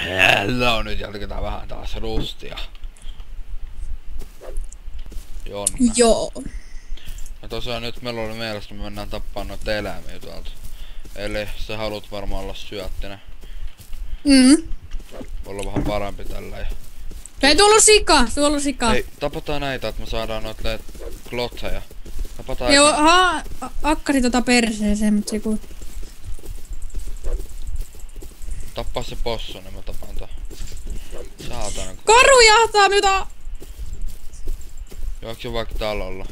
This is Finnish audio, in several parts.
Hello, nyt jatketaan vähän taas rustia. Jonna. Joo. Ja tosiaan nyt meillä oli mielessä, me mennään tappaan noita eläimiä tuolta. Eli sä haluat varmaan olla syöttinen. Olla vähän parempi tällä. Ei tuolla sika, Hei, tapataan näitä, että me saadaan noita klotseja. Tapataan joo, akkari perseeseen, mut se ku... Tappaa se possu, niin mä tapaan tää. Saatana. Karu jahtaa mitä? Juokse vaikka talolla.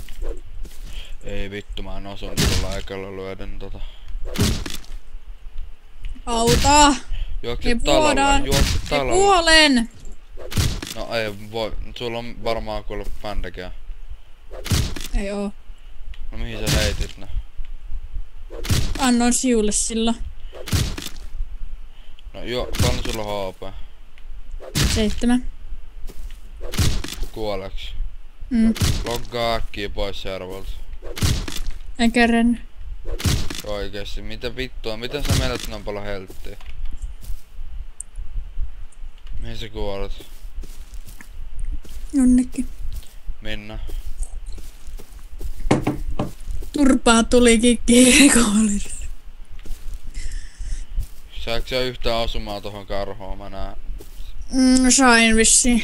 Ei vittu, mä en osun tuolla ekalla lyöden tota. Auta! Juokse talolla, juokse talolla. Kuolen! No ei voi, sulla on varmaan kuullut bändäkiä. Ei oo. No mihin sä heitit ne? Annoin siulle sillä. No joo, paljon sulla on HP? 7. Kuoleks? Loggaa äkkiä pois servolta. En kerran. Oikeesti, mitä vittua, miten sä menet noin paljon helttiä? Mihin sä kuolet? Jonnekin. Minna. Turpaa tulikin kiikollille. Saatko sä yhtään osumaan tohon karhoon, mä näen. Sain vissiin.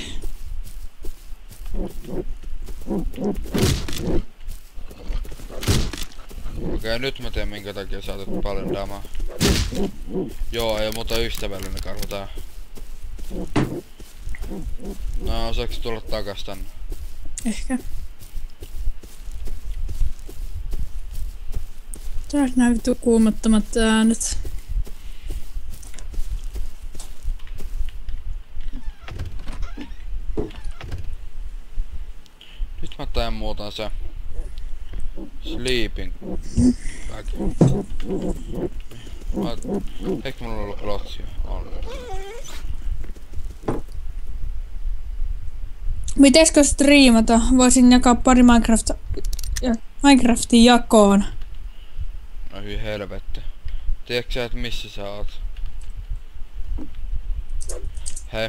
Okei, nyt mä tiedän minkä takia sä otat paljon damaa. Joo, ei muuta ystävällinen karhu tää. No, osaaks tulla takas tänne? Ehkä. Tässä nää vittu kuumattomat äänet. Nyt mä teen muutan se sleeping bag. Eikö mulla ole lotsia? On. Miteskö striimata? Voisin jakaa pari Minecraftin jakoon. No hyi helvetti. Tiedätkö sä, et missä sä oot? Hei.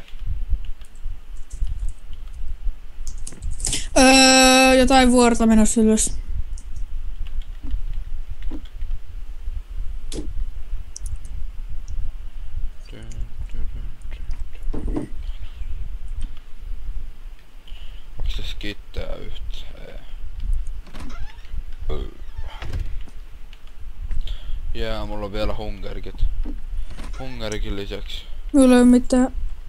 Jotain vuorta menossa ylös. Onks tässä kittää yhtään? Jää, mulla on vielä hungerikit. Hungerikin lisäksi. Mulla ei oo mitään.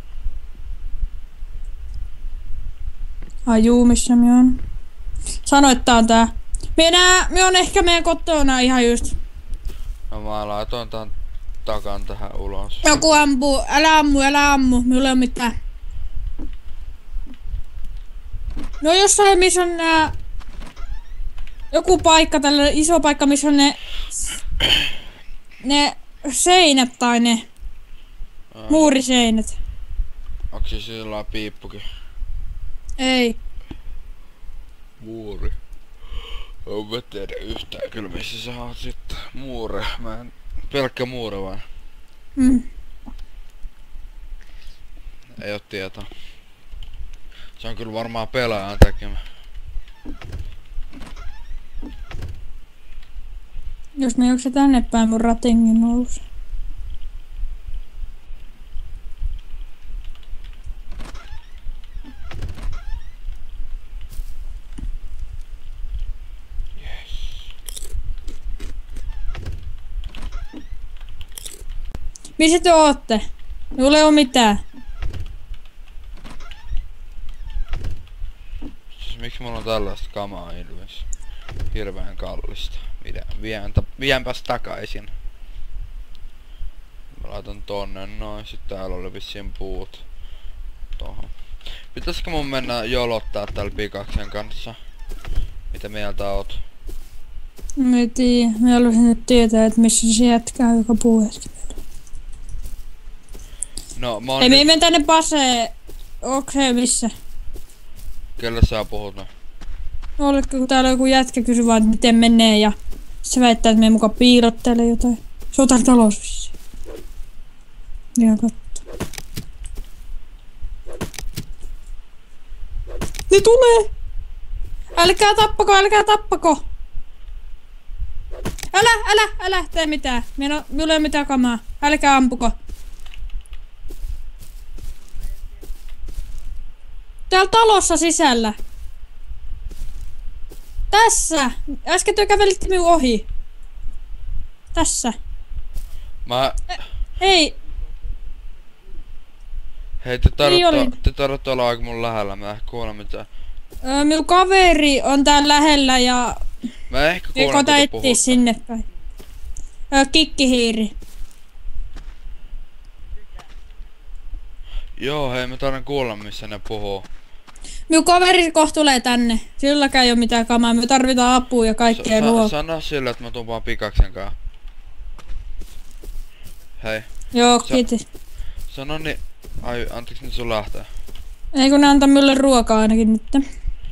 Ai juu, missä me on? Sano, että tää on tää. Me on ehkä meidän kotona ihan just. No mä laitoin tän takan tähän ulos. Joku ampuu. Älä ammu. Mulla ei oo mitään. No jossain missä on nää... Joku paikka, tällä iso paikka, missä on ne seinät tai ne muuriseinät. Onks se sillä piippukin? Ei. Muuri. En mä tiedä yhtään kyllä missä sä oot sitten. Muure. Mä en... Pelkkä muure vaan. Ei oo tietoa. Se on kyllä varmaan pelaajan tekemä. Jos me juokse tänne päin mun ratingin nousu. Missä te ootte? Mulla ei oo mitään. Siis miksi mulla on tällaista kamaa ilmeisesti? Hirveän kallista. Vienpäs takaisin. Mä laitan tonne noin, sit täällä oli vissiin puut. Tohon. Pitäisikö mun mennä jolottaa täällä pikaksen kanssa? Mitä mieltä oot? Mä en tiedä. Mä haluaisin nyt tietää, että missä se jätkää, joka puhuu äsken. No mä oon Ei, nyt... me menen tänne Paseen. Onko se missä? Kelle sä puhut no? Oletko, kun täällä joku jätkä kysyy vaan, että miten menee ja se väittää, että me muka piilottelee jotain. Se on täällä talossa vissiin. Ihan katso. Ne tulee! Älkää tappako! Älä tee mitään. Minulla ei ole mitään kamaa. Älkää ampuko. Täällä talossa sisällä. Tässä! Äsken työ kävelitte minun ohi. Tässä. Ei. Hei, te tarvitte olla aika mun lähellä, mä en ehkä kuule mitään. Minun kaveri on täällä lähellä ja... Mä ehkä kuulen kun te puhutte. Sinne päin. Kikkihiiri. Joo, hei, mä tarvitsen kuulla missä ne puhuu. Minun kaveri kohta tulee tänne. Silläkään ei oo mitään kamaa. Me tarvitaan apua ja kaikkea ruokaa. Sano sille, että mä tuun vaan pikaksen kaa. Hei. Joo, kiitos. Sano niin... Ai, anteeksi nyt sun lähtee. Ei kun ne antaa minulle ruokaa ainakin nyt.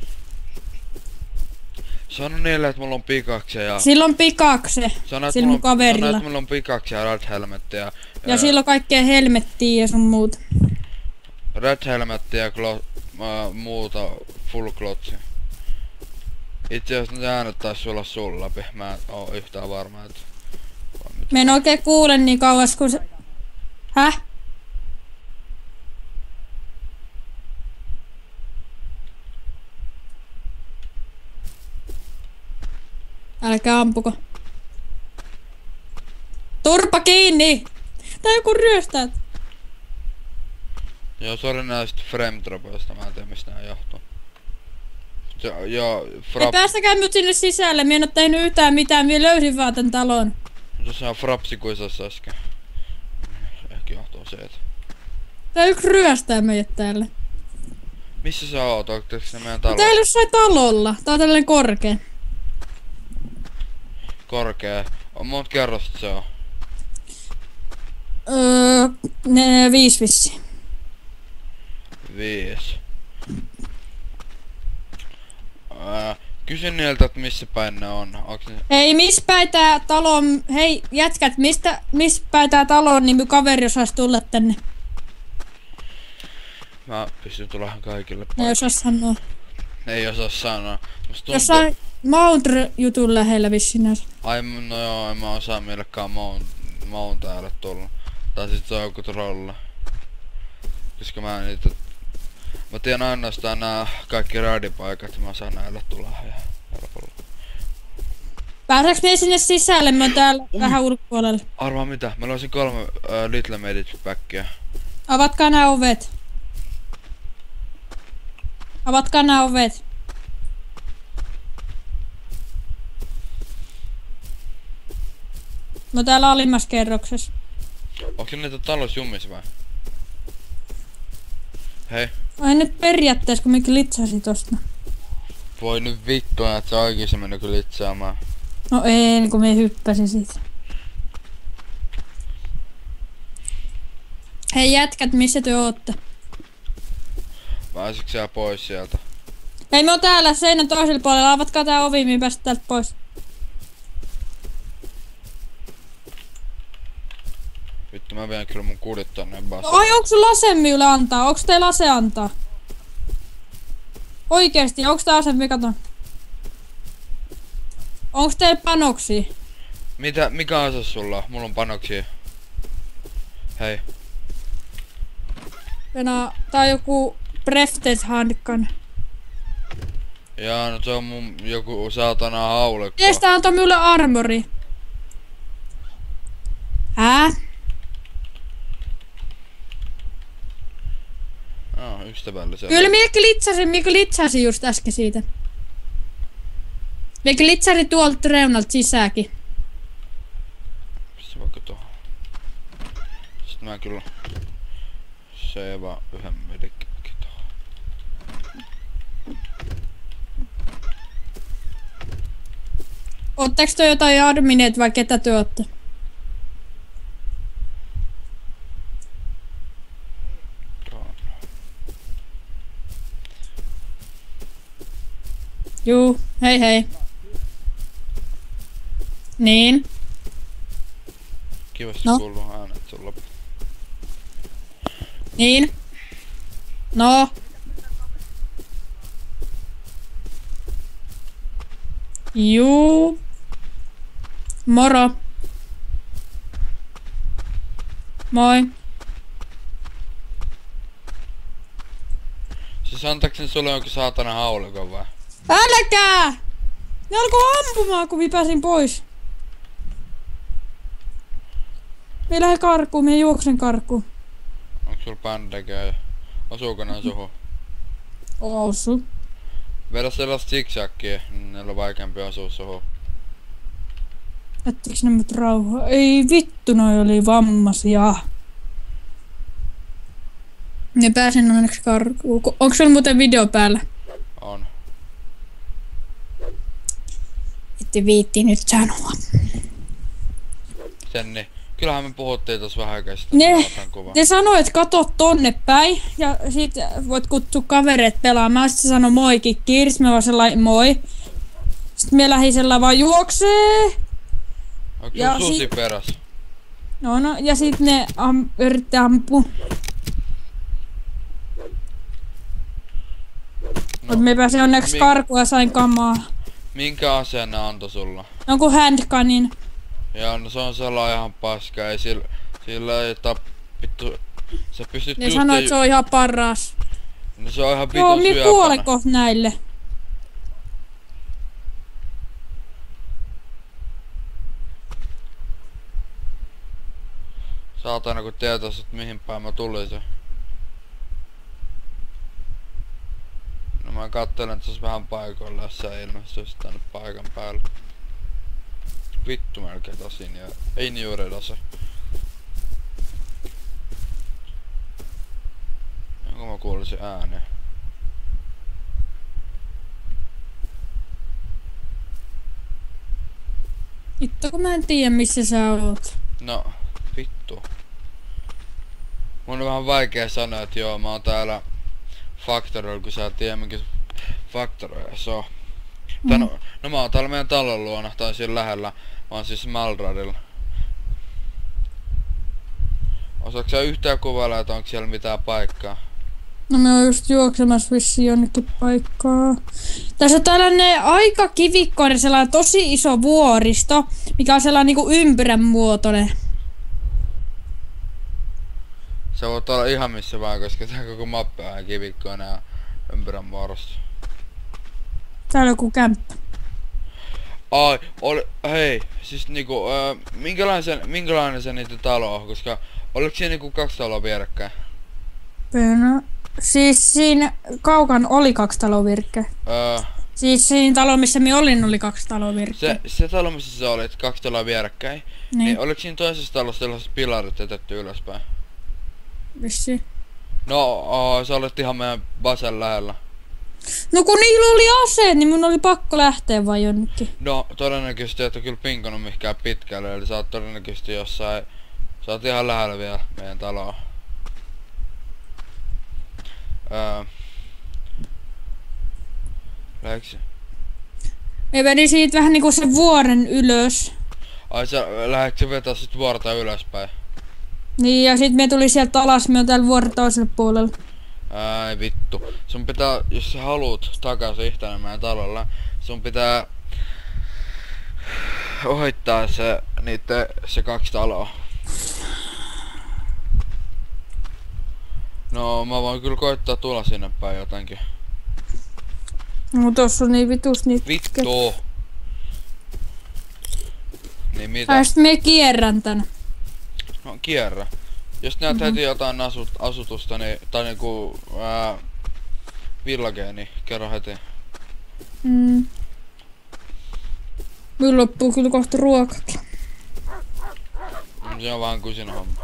Sano niille, että mulla on pikakse ja... Silloin pikakse. Sillä mun kaverilla. Sano, että mulla on pikakse ja red helmetti ja... Ja silloin kaikkea helmettiä ja sun muuta. Red helmetti ja muuta full klotsi. Itse asiassa ne äänet taisi olla sun läpi. Mä en oo yhtään varma, että... Mä en oikein kuule niin kauas kun se... Häh? Älkää ampuko. Turpa kiinni! Tää joku ryöstää. Joo, sori näistä frame dropoista, mä en tiedä mistä nää johtuu. Joo, Ei päästäkää mut sinne sisälle, mä en oo tehnyt yhtään mitään, mä löysin vaan tän talon. Tuossa on frapsi kuisassa äsken. Ehkä johtuu se, että... Tää yksi ryöstää meidät täällä. Missä sä oot? Onko se meidän talo? Täällä jossain talolla. Tää on tällainen korkea. Korkea. On monta kerrosta se on? 5 vissiin. 5. Kysyn niiltä, että missä päin ne on. Onks ne... Hei, missä päin tää talo on? Hei, jätkät, missä päin tää talo on, niin mun kaveri osais tulla tänne. Mä pystyn tulemaan kaikille Ne ei osaa sanoa. Ei osaa sanoa. Musta tuntuu... Jossain Mount-jutun lähellä vissiin näissä. Ai, no joo, en mä osaa millekään Mount täällä tulla. Tai sit se on joku trolla. Koska mä en niitä... Mä tiedän ainoastaan nää kaikki raadipaikat, mä saan näille tulla ihan helpolla. Pääsääks me sinne sisälle? Mä oon täällä vähän ulkopuolella. Arvaa mitä? Mä löysin 3 Little Medic packia. Avatkaa nää ovet. Avatkaa nää ovet. Mä oon täällä alimmassa kerroksessa. Onko niitä talous jumissa vai? Hei. Ai nyt periaatteessa kun minkä litsasi tosta. Voi nyt vittua, että sä oikeesti mennä kyllä litsaamaan. No ei, kun me hyppäsin siitä. Hei jätkät, missä te ootte? Pääsitkö sä pois sieltä? Hei, me oon täällä seinän toisella puolella. Avatkaa tää ovi, mihin päästä täältä pois. Vittu, mä vien kyllä mun kudit tonne bassa. Ai, onks sun lase minulle antaa? Onks teillä lase antaa? Oikeesti, onks tää ase, mikä ton? Onks teillä panoksia? Mikä ase sulla? Mulla on panoksia. Hei. Tää on joku Brefted Handgun. Jaa, no se on mun joku saatana haulikko. Teistä antaa minulle armori. Ystävällisellä. Kyllä minä glitsasin just äsken siitä. Minä glitsasin tuolta reunalta sisääkin. Pistä vaikka tohon. Sitten mä kyllä... Se vaan yhden medikkikin tohon. Ootteks te jotain admineet vai ketä te ootte? Juu, hei hei. Niin. Kivasti No. kuuluu äänet sulla. Niin. No. Juu. Moro. Moi. Siis antaakseni sulle jonkin saatana haulikon vai? Älkää! Ne alkoi ampumaan, kun vipäsin pois. Me lähde karkuun, me juoksen karkuun. Onks sulla bändejä? Osuuko nää suhun? Osu. Vedä sellaista zigzaggia, niin niillä on vaikeampi osua suhun. Jättiks ne mut rauhaa? Ei vittu, noi oli vammasia. Ne pääsin onneksi karkuun. Onks sulla muuten video päällä? On. Ette viitti nyt sanoa. Sen niin. Kyllähän me puhuttiin tossa vähän aikaa sitten. Ne sanoi, että kato tonne päin ja sit voit kutsua kavereet pelaamaan. Sitten se sanoi moi Kirs, me vaan sellainen moi. Sitten me lähdin sellainen vaan juoksee. Onko se susi peräs? No, ja sit ne yritti ampua. Mut me pääsin onneksi karkuun ja sain kamaa. Minkä aseen ne antoi sulla? Jonkun handgunin. Joo, no se on sellainen ihan paska, ei sillä ei vittu. Sä pystyt Ne sanoo, että se on ihan paras. No se on ihan vitun joo, syöpänä. Joo, kuoleko näille? Saatana kun tietäis, et mihin päin mä tulisin. No mä kattelen, että se olisi vähän paikoilla, jos sä ilmestyisi tänne paikan päälle. Vittu melkein tosin ja ei niin juuri tosi. Onko mä kuulisin ääniä? Vittu kun mä en tiedä missä sä oot. No, vittu. Mun on vähän vaikea sanoa, että joo mä oon täällä Factorilla, kun sä et tiedä minkä Factoria se on. No mä oon täällä meidän talon luona, tai siinä lähellä. Mä oon siis Malradilla. Osaatko sä yhtään kuvailla, että onko siellä mitään paikkaa? No me oon just juoksemassa vissiin jonnekin paikkaa. Tässä on tällainen aika kivikkoinen, sellainen tosi iso vuoristo, mikä on sellainen niinku ympyrän muotoinen. Se voi olla ihan missä vaan, koska tää koko mappi on ihan kivikkoinen ja ympyrän muodosta. Täällä on joku kämppä. Ai, hei, siis niinku, minkälainen se niitä talo on, koska oliko siinä niinku 2 taloa vierekkäin? No, siis siinä kaukan oli 2 taloa vierekkäin. Siis siinä talo missä minä olin oli 2 taloa vierekkäin. Se talo missä sä olit, 2 taloa vierekkäin, niin oliko siinä toisessa talossa sellaiset pilarit jätetty ylöspäin? Vissiin. No, sä olet ihan meidän basen lähellä. No kun niillä oli aseet, niin mun oli pakko lähteä vaan jonnekin. No, todennäköisesti et ole kyllä pinkannut mihinkään pitkälle, eli sä oot todennäköisesti jossain... Sä oot ihan lähellä vielä meidän taloa. Läheksä? Me meni siitä vähän niinku sen vuoren ylös. Ai sä läheksä vetää sit vuorta ylöspäin? Niin ja sit me tuli sieltä alas, me on täällä vuoren toisella puolella. Ai vittu. Sun pitää, jos sä haluut takaisin yhtenä meidän talolla, sun pitää ohittaa se 2 taloa. No mä voin kyllä koittaa tulla sinne päin jotenkin. No tossa on niin vitus niitä. Vittu! Niin mitä? Sit me kierrän tän. No kierrä. Jos näet heti jotain asutusta, niin, tai niinku villagea, niin kerro heti. Mulla loppuu kyllä kohta ruokakin. Se on vähän kusina homma.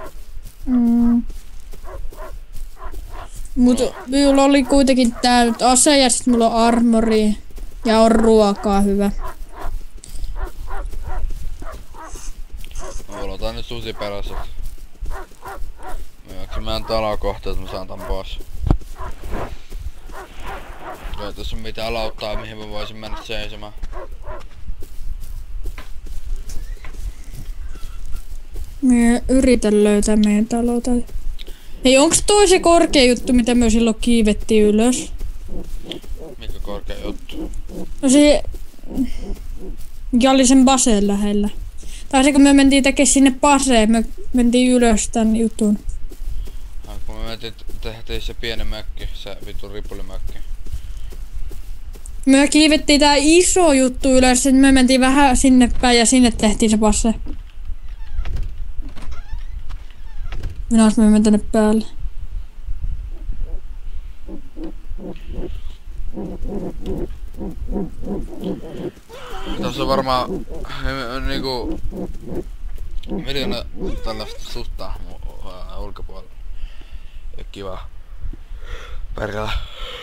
Mut minulla oli kuitenkin tää nyt ase ja sit mulla on armori. Ja on ruokaa hyvä. Mulla on nyt susi perässä. Meidän taloa kohta, että mä saan tän pois. Ei tässä on mitään lauttaa, mihin mä voisin mennä seisomaan. Me yritän löytää meidän taloa. Hei, onks toi se korkea juttu, mitä me silloin kiivettiin ylös? Mikä korkea juttu? No se... Mikä oli sen baseen lähellä. Tai se kun me mentiin tekemään sinne baseen, me mentiin ylös tän jutun. Kun me tehtiin se pieni mökki, se vittu ripulimökki. Me kiivettiin tää iso juttu ylös, että me mentiin vähän sinne päin ja sinne tehtiin se passe. Minä me menen tänne päälle. Tässä on varmaan niinku miljoona tällaista sutta ulkopuolella. Ja kiva. Perkele.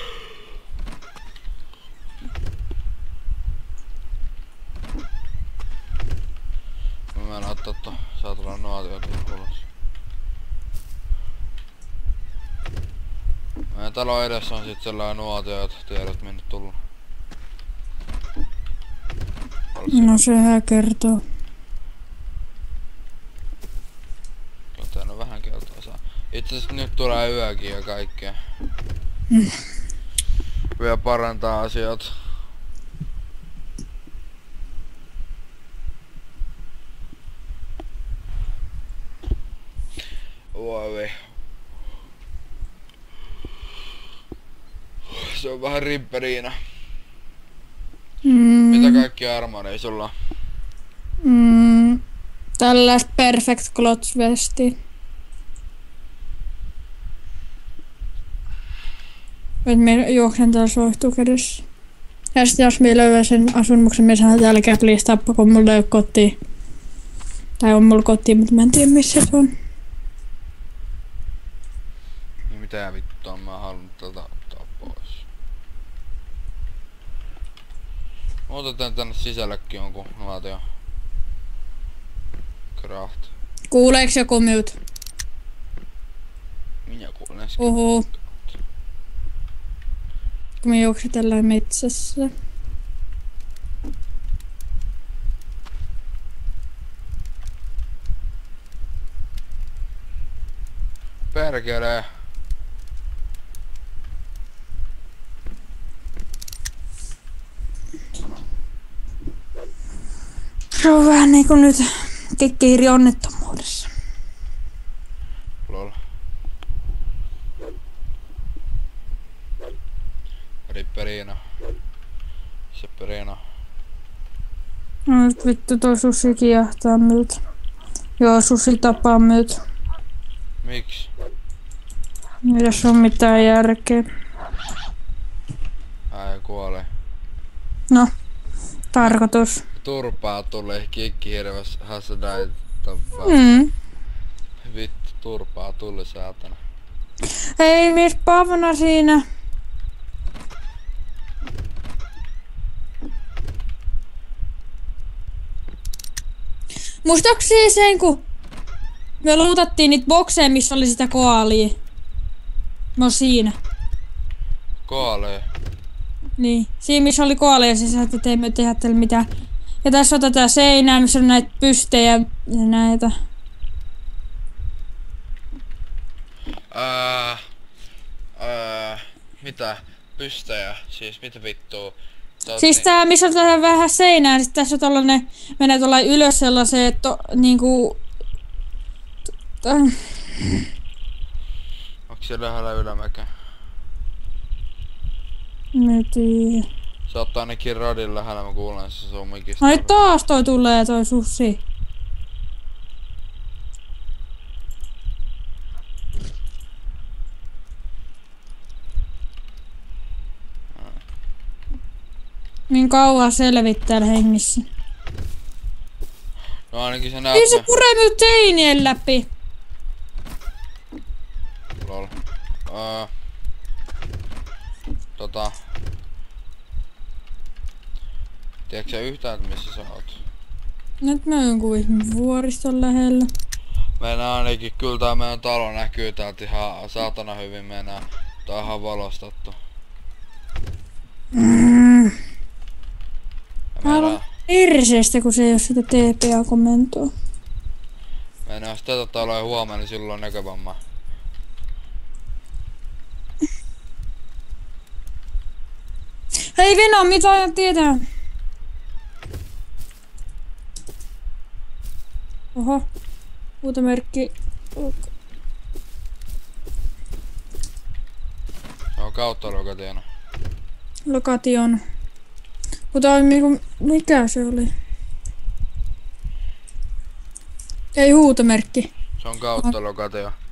Mä menen ottaa saatana nuotioita ulos. Meidän talon edessä on sit sellainen nuotio, että tiedät minne tullut. No sehän kertoo. Joten vähän kertaa saa. Itse asiassa nyt tulee yökin ja kaikkea. Vielä parantaa asiat. Voi. Se on vähän rimperiina. Mitä kaikkia armoreja sulla on? Tällaista Perfect Cloth Vestia. Nyt me juoksen täällä soihtuu kädessä. Ja sitten jos me löydän sen asumuksen, me saadaan jälkeen please tappa, kun mulla ei oo kotiin. Tai on mulla kotiin, mutta mä en tiedä missä se on. Niin mitä vittua mä haluan tätä ottaa pois. Otetaan tänne sisällekin jonkun nuotio. Craft. Kuuleeks joku myyt? Minä kuulen äsken. Oho. Kun me juoksetellaan metsässä. Perkele. Se on vähän niinku nyt kekkeiri onnettomuudessa. Lol. Ripperina. Sepperina. No nyt vittu toi susi kiahtaa myyt. Joo, susi tapaa myyt. Miksi? Ei tässä on mitään järkeä. Ai kuolee. No, tarkoitus. Turpaa tulee kikkihirves hasadai tappaa. Vittu turpaa tuli saatana. Ei mies pavna siinä. Muistaakseni sen kun me luutattiin niitä bokseja, missä oli sitä koalia. No siinä. Koalee. Niin, siinä missä oli koalia sisällä, että ei me tehdä tällä mitään. Ja tässä on tätä seinää, missä on näitä pystejä ja näitä. Mitä? Pystejä? Siis mitä vittua? Siis tää, missä on tätä vähän seinää, sit tässä on tollanen, menee tuolla ylös sellaiseen, niinku... Onks siellä lähellä ylämäkeä? Mä tiedä. Sä oot ainakin radin lähellä, mä kuulen se sun mikistä. Ai taas toi tulee toi susi. Niin kauan selvittää hengissä. No ainakin se näyttää. Niin se puree minut seinien läpi. Lol. Tiedätkö sä yhtään, että missä sä oot? Nyt mä oon jonkun ihmeen vuoriston lähellä. Mennään ainakin, kyllä tää meidän talo näkyy täältä ihan saatana hyvin mennään. Tää on ihan valostettu. Mä aloin perseestä, kun se ei oo sitä TPA-komentoa. Mennään jos tätä taloa huomenna, niin silloin on näkövamma. Hei Veno, mitä aion tietää? Oho. Huutomerkki. Se on kautta lokationa. Lokation. Mutta niinku, mikä se oli? Ei huutomerkki. Se on kautta lokatio.